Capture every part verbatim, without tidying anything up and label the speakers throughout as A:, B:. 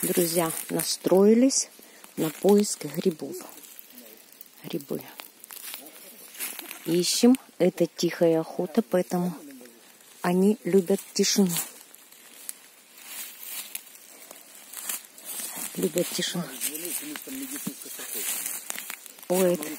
A: друзья настроились на поиск грибов. Грибы. Ищем. Это тихая охота, поэтому они любят тишину. Любят тишину. Ой, это...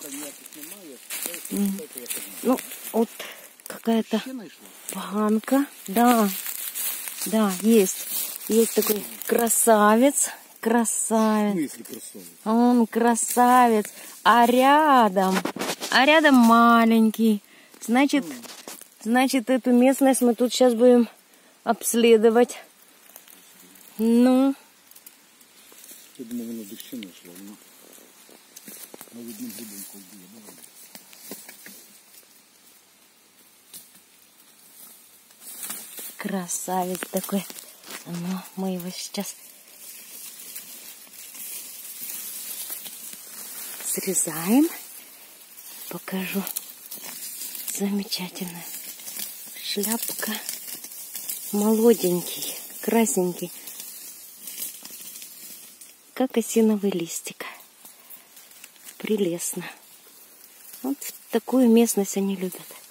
A: Ну, вот какая-то поганка. Да, да, есть. Есть такой красавец. Красавец. Он красавец. А рядом, а рядом маленький. Значит, значит, эту местность мы тут сейчас будем обследовать. Ну.
B: Я думаю, воно дощина йшло. На видним будинку було.
A: Красавец такой. Ну, мы его сейчас срезаем. Покажу. Замечательная шляпка. Молоденький, красненький. Как осиновый листик. Прелестно. Вот в такую местность они любят.